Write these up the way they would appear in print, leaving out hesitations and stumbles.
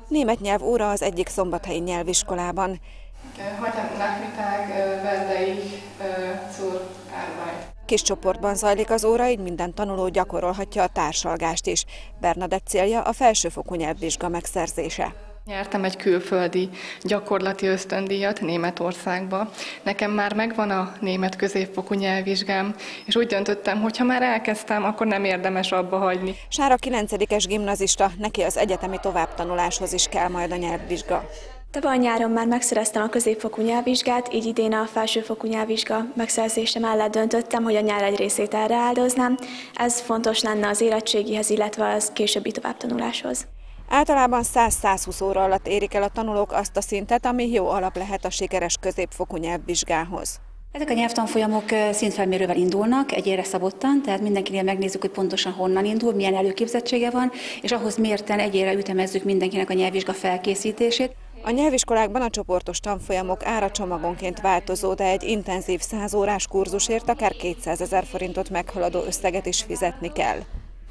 Német nyelvóra az egyik szombathelyi nyelviskolában. Heute Nachmittag werde ich zur Arbeit. Kis csoportban zajlik az óra, így minden tanuló gyakorolhatja a társalgást is. Bernadett célja a felsőfokú nyelvvizsga megszerzése. Nyertem egy külföldi gyakorlati ösztöndíjat Németországba. Nekem már megvan a német középfokú nyelvvizsgám, és úgy döntöttem, hogy ha már elkezdtem, akkor nem érdemes abba hagyni. Sára 9-es gimnazista, neki az egyetemi továbbtanuláshoz is kell majd a nyelvvizsga. Tavaly nyáron már megszereztem a középfokú nyelvvizsgát, így idén a felsőfokú nyelvvizsga megszerzése mellett döntöttem, hogy a nyár egy részét erre áldoznám. Ez fontos lenne az érettségihez, illetve az későbbi továbbtanuláshoz. Általában 100-120 óra alatt érik el a tanulók azt a szintet, ami jó alap lehet a sikeres középfokú nyelvvizsgához. Ezek a nyelvtanfolyamok szintfelmérővel indulnak, egy évre szabottan, tehát mindenkinél megnézzük, hogy pontosan honnan indul, milyen előképzettsége van, és ahhoz mérten egy évre ütemezzük mindenkinek a nyelvvizsga felkészítését. A nyelviskolákban a csoportos tanfolyamok ára csomagonként változó, de egy intenzív 100 órás kurzusért akár 200 000 forintot meghaladó összeget is fizetni kell.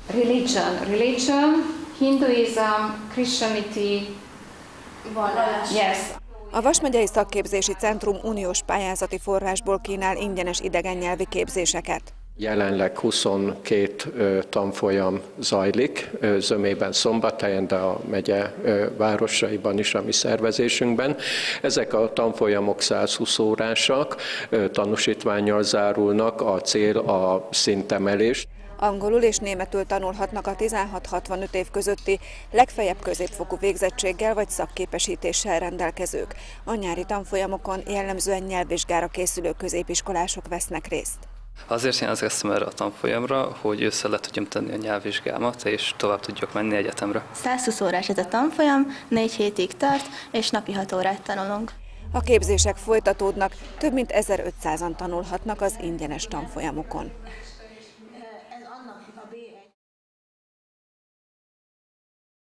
Religion, Hinduism, Christianity, vallás. Yes. A Vas megyei szakképzési centrum uniós pályázati forrásból kínál ingyenes idegennyelvi képzéseket. Jelenleg 22 tanfolyam zajlik, zömében, Szombathelyen, de a megye városaiban is a mi szervezésünkben. Ezek a tanfolyamok 120 órásak, tanúsítvánnyal zárulnak, a cél a szintemelés. Angolul és németül tanulhatnak a 16-65 év közötti, legfeljebb középfokú végzettséggel vagy szakképesítéssel rendelkezők. A nyári tanfolyamokon jellemzően nyelvvizsgára készülő középiskolások vesznek részt. Azért jelentkeztem erre a tanfolyamra, hogy össze le tudjam tenni a nyelvvizsgámat, és tovább tudjak menni egyetemre. 120 órás ez a tanfolyam, 4 hétig tart, és napi 6 órát tanulunk. A képzések folytatódnak, több mint 1500-an tanulhatnak az ingyenes tanfolyamokon.